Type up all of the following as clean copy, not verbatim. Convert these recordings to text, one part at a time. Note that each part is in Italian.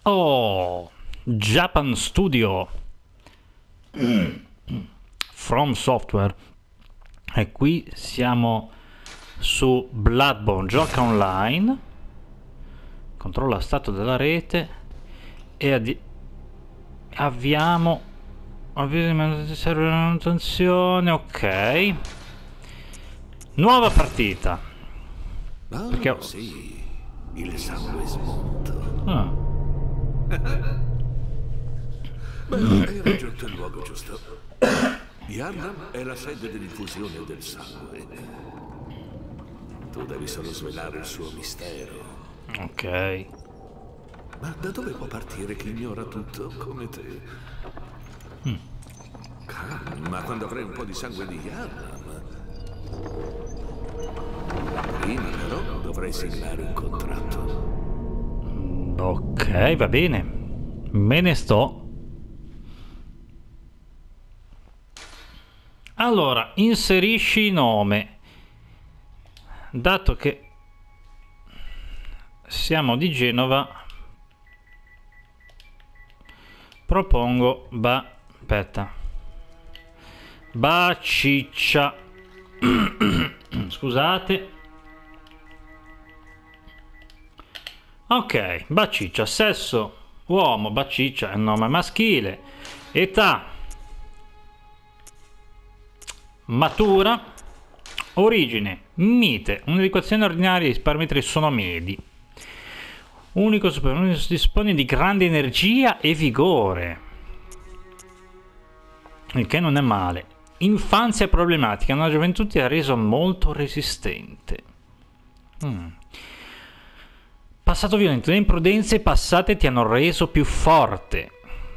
Oh, Japan Studio From Software. E qui siamo su Bloodborne, gioca online, controlla stato della rete e avviamo serve una manutenzione. Ok, nuova partita. Perché sì, il sangue smonto. ah. Beh, hai raggiunto il luogo giusto. Yharnam è la sede dell'infusione del sangue. Tu devi solo svelare il suo mistero. Ok. Ma da dove può partire chi ignora tutto come te? Calma, quando avrai un po' di sangue di Yharnam. Prima però dovrai siglare un contratto. Ok, va bene. Me ne sto. Allora, inserisci nome. Dato che siamo di Genova, propongo aspetta. Baciccia. Scusate. Ok, Baciccia, sesso uomo, Baciccia è un nome maschile, età matura, origine mite, un'educazione ordinaria, i parametri sono medi, unico superuomo, dispone di grande energia e vigore, il che non è male, infanzia problematica, una gioventù ti ha reso molto resistente. Passato violento, le imprudenze passate ti hanno reso più forte.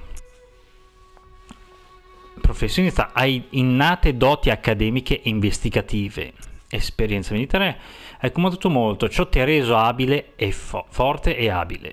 Professionista, hai innate doti accademiche e investigative. Esperienza militare, hai comandato molto, ciò ti ha reso abile e forte e abile.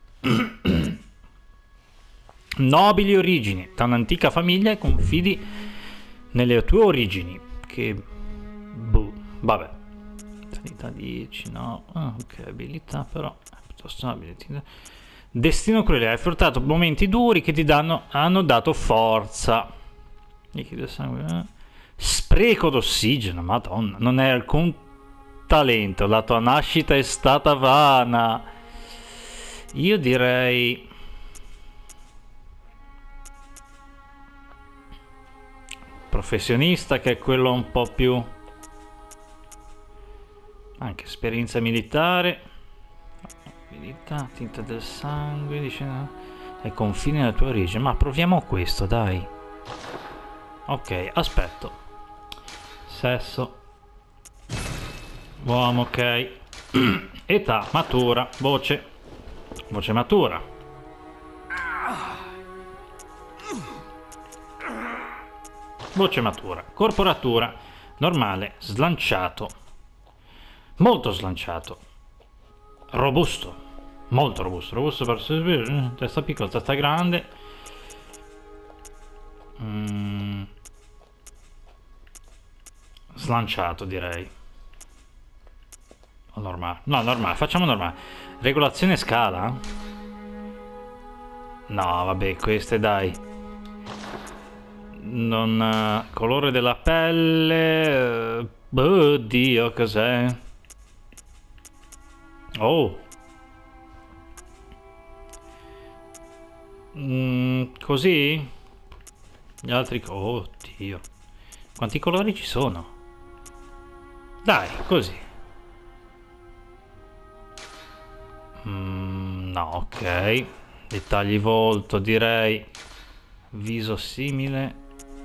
Nobili origini, da un'antica famiglia e confidi nelle tue origini. Che vabbè. Sanità 10, no. Ok, abilità però è piuttosto abile. Destino crudele, hai affrontato momenti duri che hanno dato forza. Liquido sangue. Spreco d'ossigeno, madonna, non è alcun talento, la tua nascita è stata vana. Io direi professionista, che è quello un po' più, anche esperienza militare, abilità, tinta del sangue, dice ai confini della tua origine, ma proviamo questo, dai. Ok, aspetto. Sesso uomo, ok. Età matura, voce matura, voce matura, corporatura normale, slanciato, molto slanciato, robusto, molto robusto per testa piccola, testa grande, slanciato direi, o normale, no normale, facciamo normale. Regolazione scala, no vabbè, queste dai. Non colore della pelle, oddio, cos'è? Oh, così? Gli altri, oddio, quanti colori ci sono? Dai, così. No, ok. Dettagli volto, direi viso simile.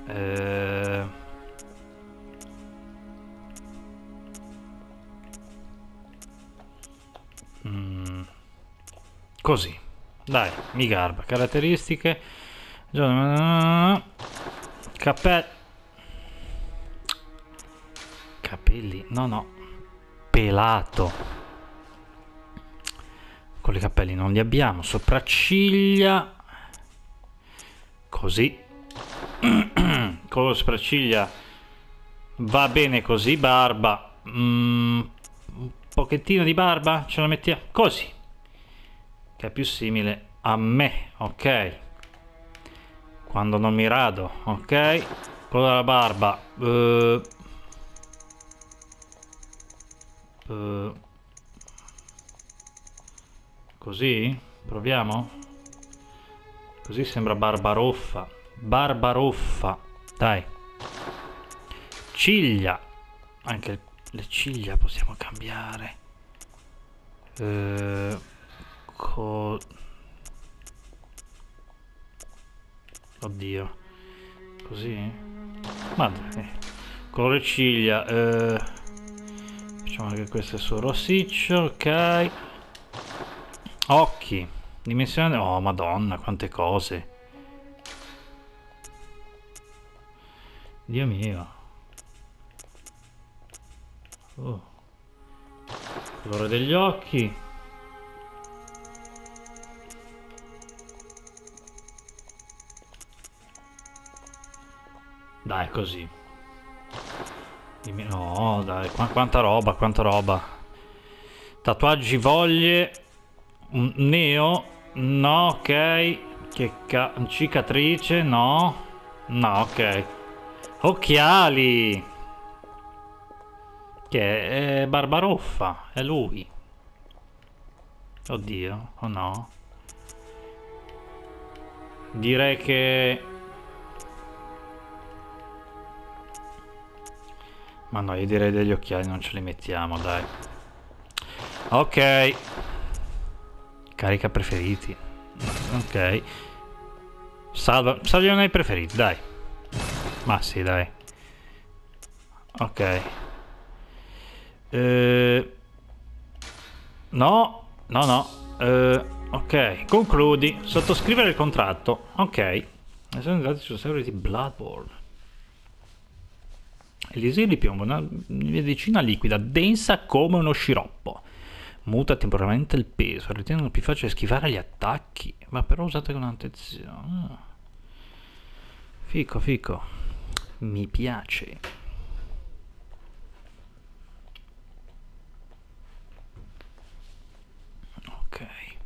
Così, dai, mi garba. Caratteristiche, capelli, no, pelato, con i capelli non li abbiamo. Sopracciglia, così, con le sopracciglia va bene così. Barba, un pochettino di barba ce la mettiamo così, che è più simile a me, ok. Quando non mi rado, ok. Quello della barba. Così? Proviamo? Così sembra Barbaroffa. Barbaroffa. Dai. Ciglia. Anche le ciglia possiamo cambiare. Oddio. Così? Ma dai. Colore ciglia. Facciamo anche questo sul rossiccio. Ok. Occhi. Dimensione. Oh, madonna, quante cose. Dio mio. Oh. Colore degli occhi. Dai, così. No, dai, quanta roba, quanta roba. Tatuaggi voglie. Neo. No, ok. Cicatrice, no. No, ok. Occhiali. Che è Barbaroffa, è lui. Oddio, o no? Direi che... Ma no, io direi degli occhiali non ce li mettiamo, dai. Ok. Carica preferiti. Ok. Salviamo i preferiti, dai. Ma sì, dai. Ok. No, no, no. Ok, concludi. Sottoscrivere il contratto. Ok. Sono andati sul server di Bloodborne. Elisir di piombo, una medicina liquida, densa come uno sciroppo. Muta temporaneamente il peso, ritenendo più facile schivare gli attacchi, ma però usate con attenzione. Fico, fico. Mi piace. Ok.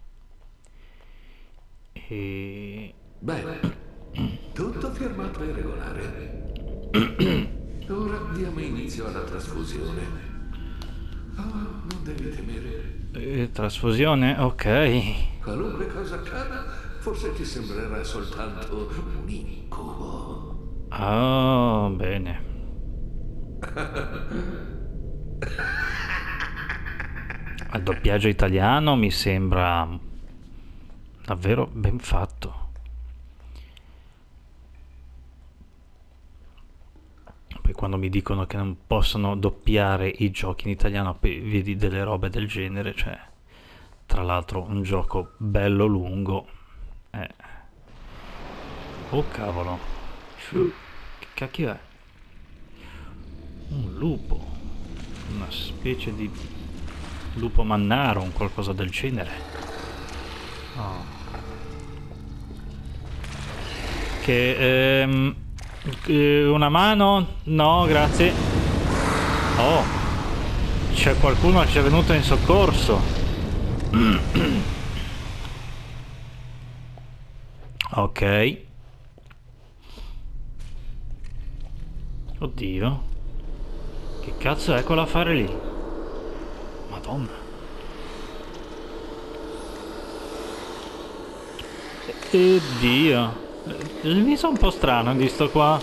E... Bene, tutto firmato e regolare. Ora diamo inizio alla trasfusione. Oh, non devi temere. Trasfusione? Ok. Qualunque cosa accada, forse ti sembrerà soltanto un incubo. Oh, bene. Il doppiaggio italiano mi sembra davvero ben fatto. Poi quando mi dicono che non possono doppiare i giochi in italiano, vedi delle robe del genere, cioè, tra l'altro un gioco bello lungo. Oh cavolo. Che cacchio è? Un lupo. Una specie di lupo mannaro, un qualcosa del genere. Oh. Che una mano? No, grazie. Oh, c'è qualcuno che ci è venuto in soccorso. Ok. Oddio. Che cazzo è quell'affare lì? Madonna. Dio. Il viso è un po' strano di sto qua.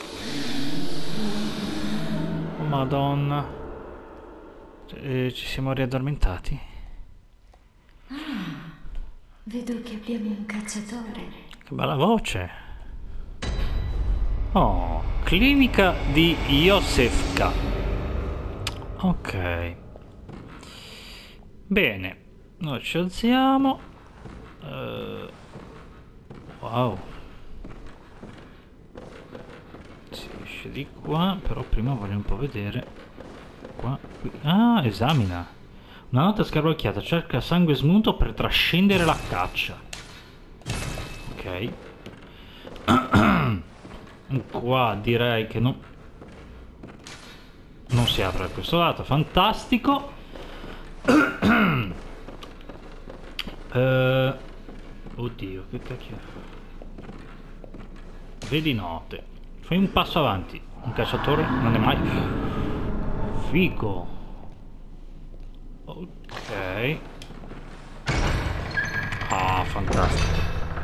Oh, Madonna. Ci siamo riaddormentati. Vedo che abbiamo un cacciatore. Che bella voce. Oh, clinica di Josefka. Ok. Bene. Noi ci alziamo. Wow. Si esce di qua, però prima voglio un po' vedere. Qua, qui. Ah, esamina. Una nota scarabocchiata, cerca sangue smunto per trascendere la caccia. Ok. Qua direi che non si apre da questo lato. Fantastico. Oddio, che cacchio. Vedi note. Fai un passo avanti. Un cacciatore non è mai... Figo. Ok. Ah, fantastico.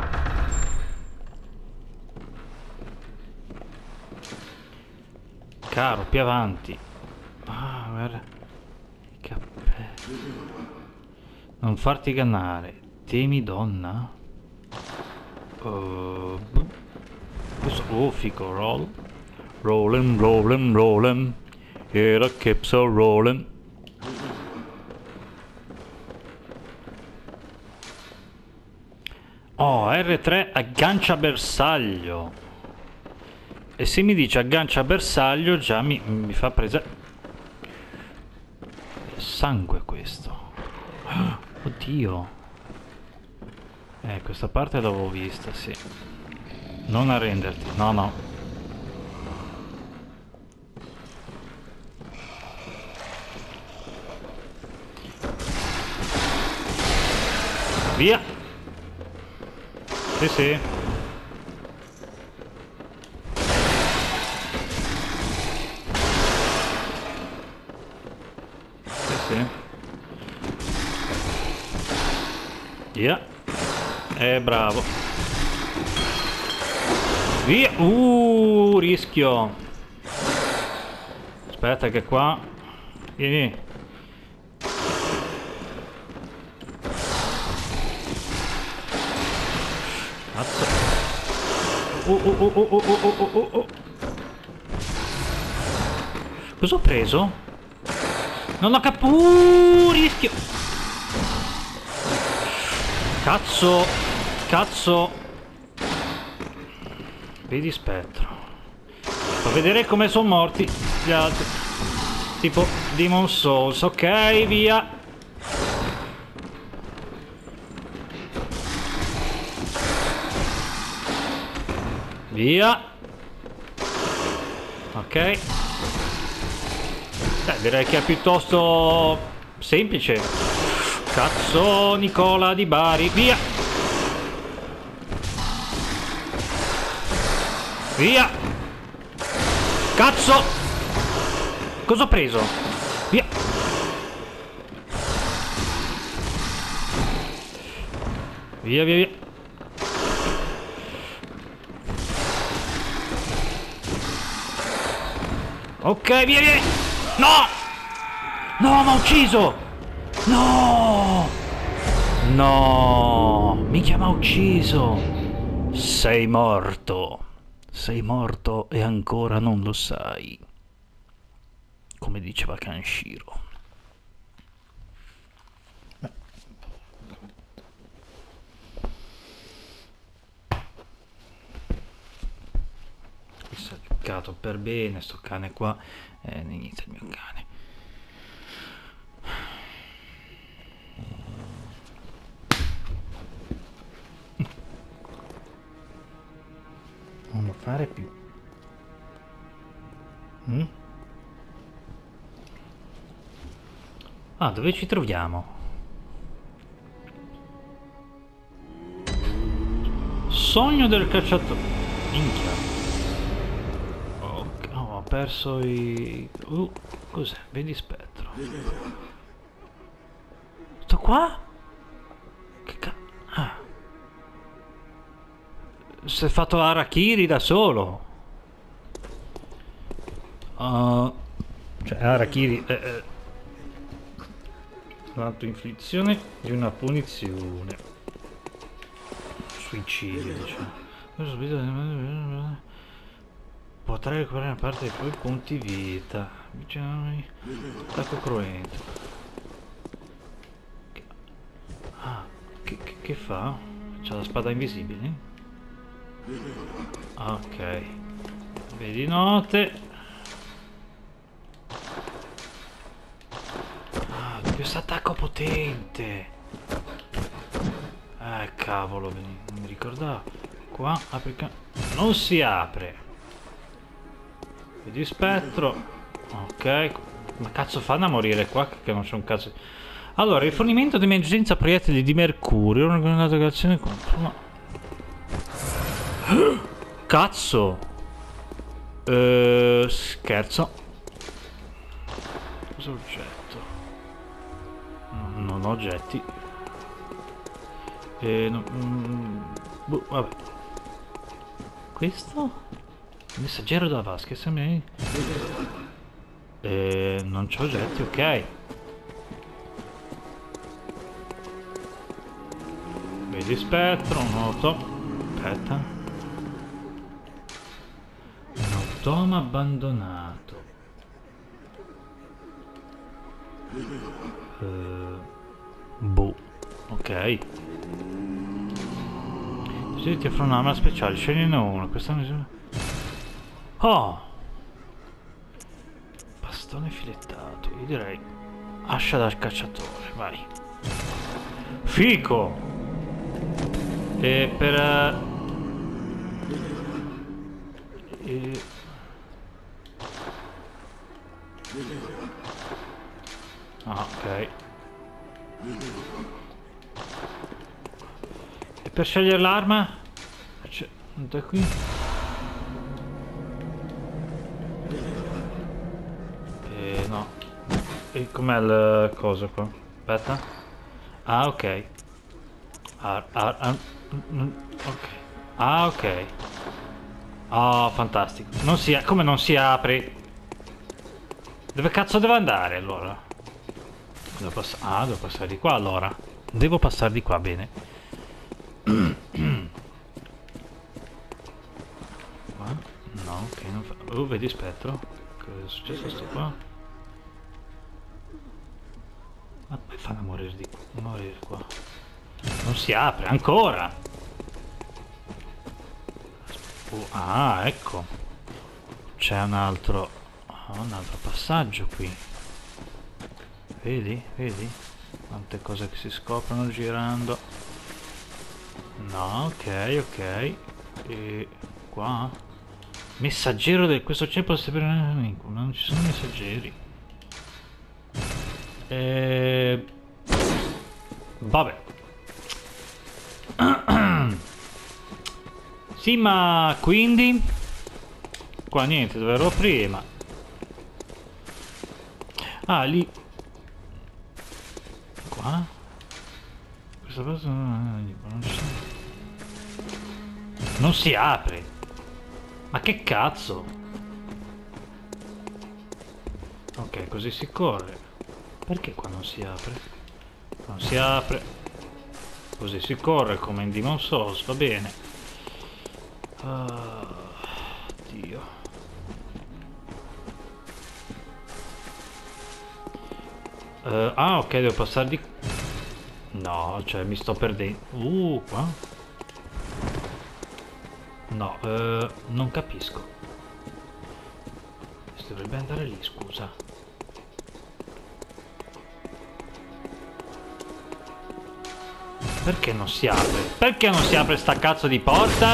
Caro, più avanti. Ah, guarda. I cappelli. Non farti ingannare. Temi donna? Questo... Oh, fico, roll. Rollin', rollin', rollin'. Era keeps on rollin'. Oh, R3 aggancia bersaglio. E se mi dice aggancia bersaglio già mi fa presa... Sangue questo. Oddio. Questa parte l'avevo vista, sì. Non arrenderti, no no. Via. Sì sì. Sì sì. Via. Bravo. Via. Rischio. Aspetta che qua. Vieni. Cazzo. Cosa ho preso? Non ho capito. Rischio. Cazzo. Cazzo. Vedi spettro. Fa vedere come sono morti gli altri. Tipo Demon Souls. Ok, via. Via. Ok. Direi che è piuttosto semplice. Cazzo, Nicola di Bari. Via. Via. Cazzo. Cosa ho preso? Via. Via, via, via. Ok, via, via. No! No, mi ha ucciso! No! No! Minchia, mi ha ucciso! Sei morto! Sei morto e ancora non lo sai. Come diceva Kanshiro. Si è giocato per bene sto cane qua. Inizia il mio cane. Non lo fare più. Ah, dove ci troviamo? Sogno del cacciatore. Minchia. Oh, ho perso i... cos'è? Vedi spettro. Sto qua? Che ah. Si è fatto Harakiri da solo. Cioè Harakiri l'autoinflizione di una punizione. Suicidio, diciamo. Potrai recuperare una parte dei tuoi punti vita. Attacco cruento. Che fa? C'ha la spada invisibile? Ok. Vedi note. Questo attacco potente. Cavolo, mi ricordavo. Qua apri. Non si apre. Vedi spettro. Ok. Ma cazzo fanno a morire qua che non c'è un cazzo. Allora, rifornimento di emergenza proiettili di mercurio. Organizzato creazione contro. No. Cazzo! Scherzo. Cosa oggetto? Non ho oggetti. Boh, vabbè. Questo? Messaggero da Vasquez. Non c'ho oggetti, ok. Vedi spettro, noto. Aspetta. Un automa abbandonato. Boh. Ok. Se ti offre un'arma speciale, scegliene uno. Questa misura. Oh! Bastone filettato. Io direi ascia da cacciatore, vai. Fico! E per... Ah, ok. E per scegliere l'arma? Da qui? No. E com'è il coso qua? Aspetta. Ah, ok. Ok. Ah, ok. Oh, fantastico. Non si... Come non si apre? Dove cazzo devo andare allora? Devo devo passare di qua allora. Devo passare di qua, bene. Qua? No, ok, non fa... Oh, vedi spettro? Cosa è successo sto qua? Ma come fanno a morire di qua? Morire qua? Non si apre, ancora! Ah, ecco. C'è un altro passaggio qui. Vedi? Vedi? Quante cose che si scoprono girando. No, ok, ok. E qua? Messaggero del questo ceppo non ci sono messaggeri. Vabbè. Sì, ma quindi qua niente, dove ero prima. Ah, lì. Qua? Questa cosa non si apre. Ma che cazzo? Ok, così si corre. Perché qua non si apre? Non si apre. Così si corre come in Demon's Souls, va bene. Dio. Ah, ok, devo passare di... No, cioè mi sto perdendo. Qua? No, non capisco. Si dovrebbe andare lì, scusa. Perché non si apre? Perché non si apre sta cazzo di porta?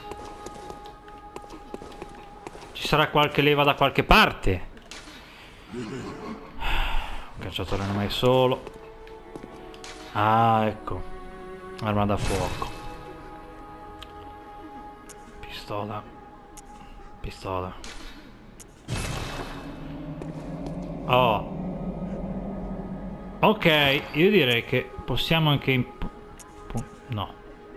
Ci sarà qualche leva da qualche parte. Il cacciatore non è mai solo. Ah, ecco. Arma da fuoco. Pistola. Pistola. Oh. Ok, io direi che possiamo anche... No.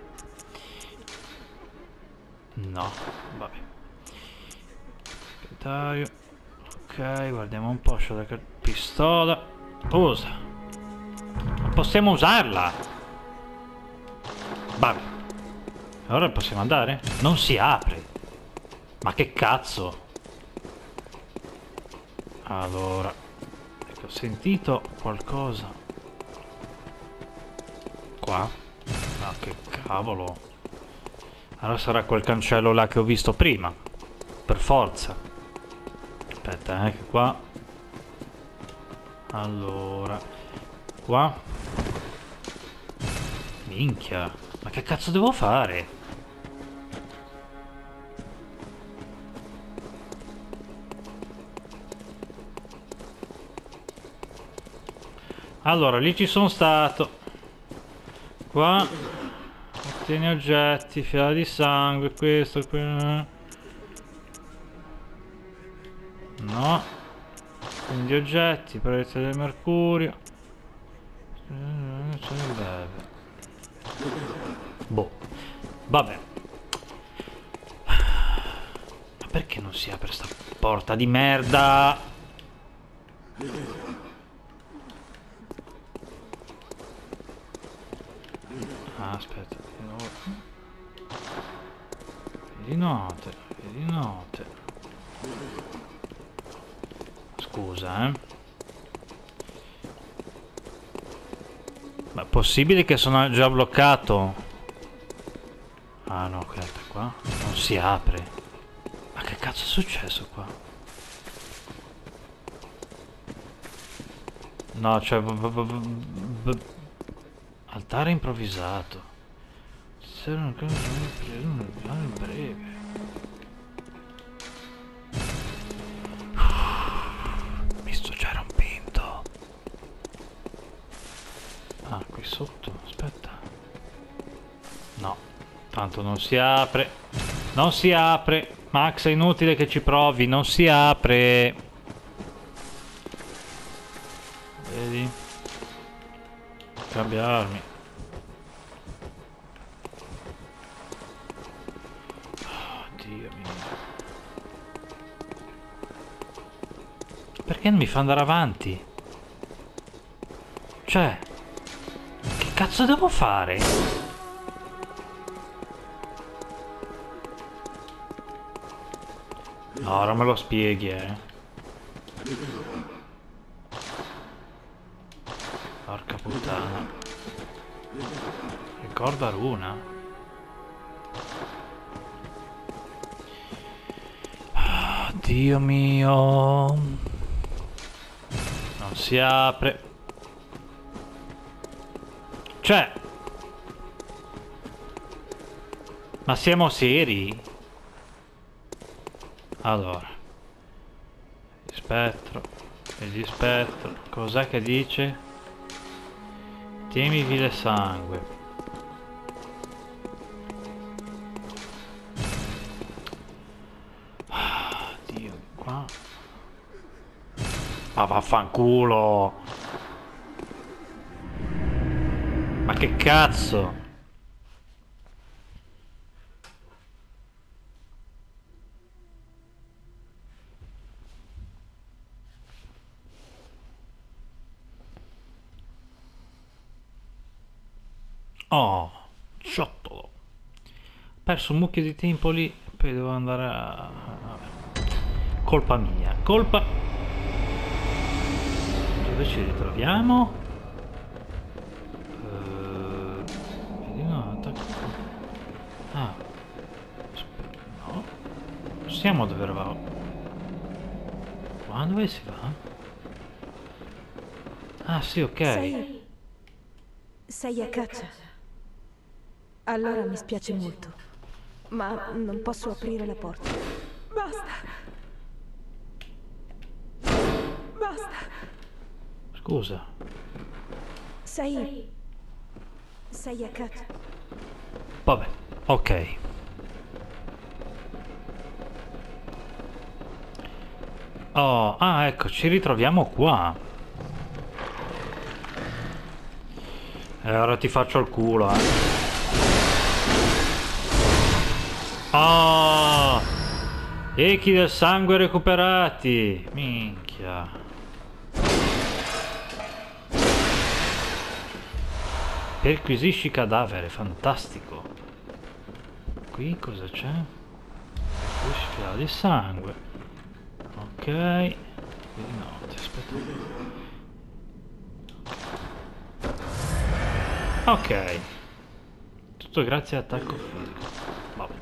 No, vabbè. Inventario. Ok, guardiamo un po'. Pistola. Usa. Non possiamo usarla. Vabbè. Ora possiamo andare? Non si apre. Ma che cazzo? Allora. Ecco, ho sentito qualcosa. Qua? Ah, che cavolo. Allora sarà quel cancello là che ho visto prima. Per forza. Aspetta, che qua. Allora. Qua. Minchia. Ma che cazzo devo fare? Allora, lì ci sono stato. Qua. Ottieni oggetti, fiala di sangue, questo, quello. No. Quindi oggetti, prezzo del mercurio. Ce ne beve. Boh. Vabbè. Ma perché non si apre sta porta di merda? Ah, aspetta. Di notte. Di notte. Scusa, Ma è possibile che sono già bloccato? Ah no, aspetta, qua non si apre. Ma che cazzo è successo qua? No, cioè... altare improvvisato. Se non breve. Mi sto già rompendo. Ah, qui sotto, aspetta. No, tanto non si apre. Non si apre. Max, è inutile che ci provi, non si apre. Vedi? Cambiarmi. Oh, Dio mio. Perché non mi fa andare avanti? Cioè, che cazzo devo fare? No, ora me lo spieghi, Porca puttana. Ricorda Runa. Oh, Dio mio. Non si apre. Cioè, ma siamo seri? Allora, spettro, vedi spettro, cos'è che dice? Tieni vile sangue. Ah, Dio, qua. Ma vaffanculo. Ma che cazzo? Oh, ciottolo. Ho perso un mucchio di tempo lì. Poi devo andare a... Vabbè. Colpa mia. Colpa... Dove ci ritroviamo? Vedi no, attacco. Ah. Aspetta, no. Non siamo dove eravamo. Qua dove si va? Ah sì, ok. Sei a caccia. Allora mi spiace molto, ma non posso aprire la porta. Basta. Basta. Scusa. Sei a caccia. Vabbè, ok. Oh, ah, ecco, ci ritroviamo qua. E ora ti faccio il culo, Oh! Echi del sangue recuperati! Minchia. Perquisisci cadavere, fantastico. Qui cosa c'è? Perquisisci fiala di sangue. Ok. Qui no, ti aspetta. Ok. Tutto grazie a attacco fisico. Vabbè.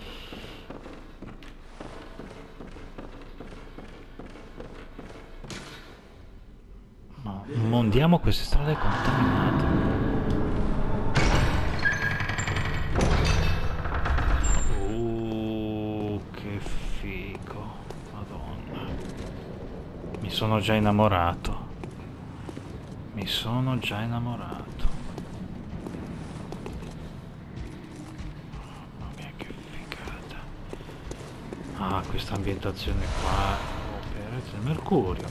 Ma mondiamo queste strade contaminate. Che figo. Madonna. Mi sono già innamorato. Mi Mi sono già innamorato. Mamma mia che figata. Ah, questa ambientazione qua. Opera del Mercurio.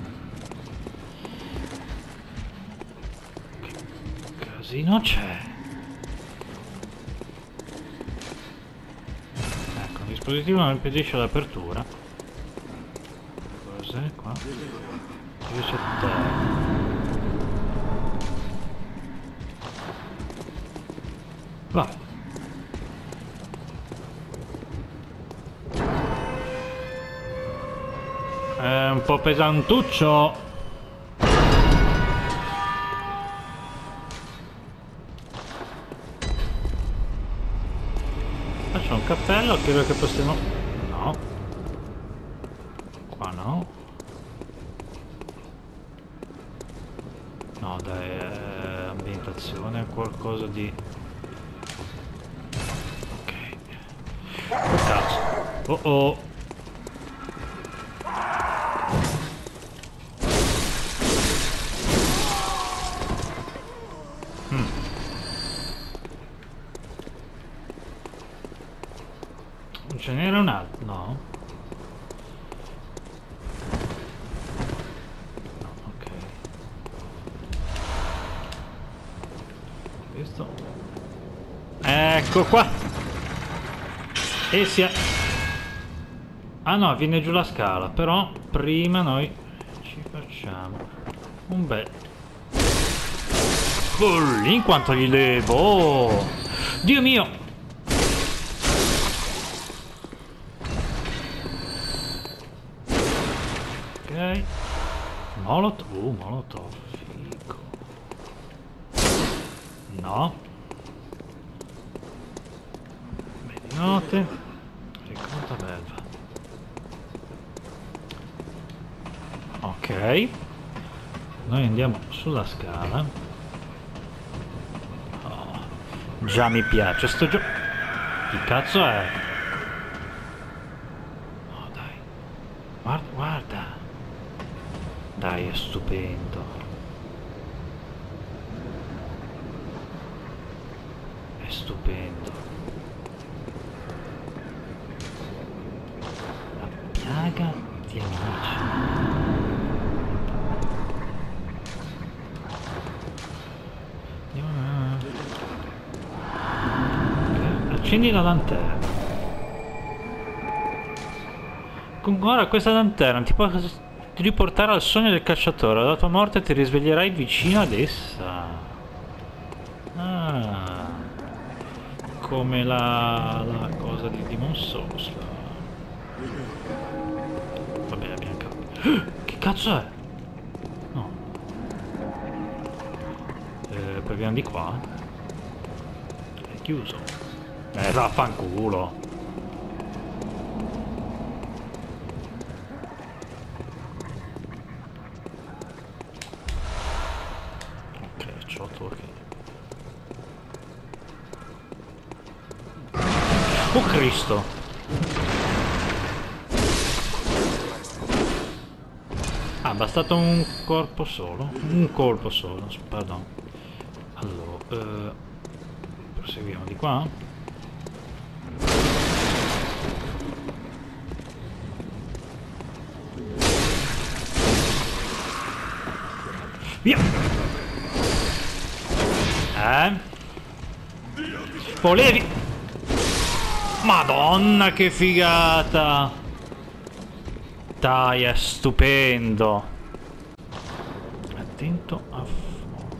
Che casino c'è? Ecco, il dispositivo non impedisce l'apertura. Cos'è qua? Dove c'è te? Va. È un po' pesantuccio. Faccio un cappello, credo che possiamo... No. Qua no. No dai, ambientazione, qualcosa di... Cazzo. Oh oh. Non ce n'era un altro? No. No, ok. Questo. Ecco qua. E si è... Ah no, viene giù la scala, però prima noi ci facciamo un bel... in quanto gli levo! Oh. Dio mio! Ok. Molotov. Molotov. Figo. No. Note. Ricorda belva. Ok. Noi andiamo sulla scala. Oh, già mi piace sto gioco. Che cazzo è? Oh dai. Guarda, guarda. Dai, è stupendo. È stupendo. Piaga di amici. Okay. Accendi la lanterna. Ora questa lanterna ti può riportare al sogno del cacciatore. Alla tua morte ti risveglierai vicino ad essa. Ah, come la cosa di Demon Souls. Vabbè, abbiamo capito. Che cazzo è? No. Proviamo di qua. È chiuso. Vaffanculo. Ok, ciotto che... Oh Cristo. Ah, bastato un corpo solo. Un colpo solo, pardon. Allora, proseguiamo di qua. Via! Volevi! Madonna che figata! Dai, è stupendo! Attento a folle.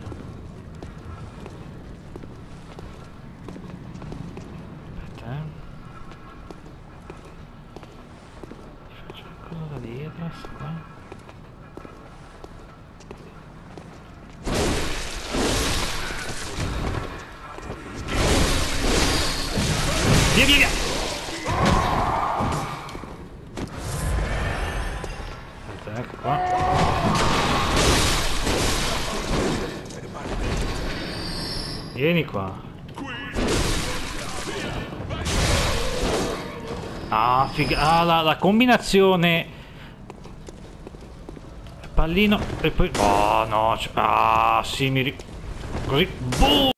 Aspetta, faccio qualcosa da dietro, qua. Via, via, via! Aspetta, ecco qua. Vieni qua. Ah, figa. Ah, la combinazione Pallino e poi... Oh no, ah sì, così... Boom!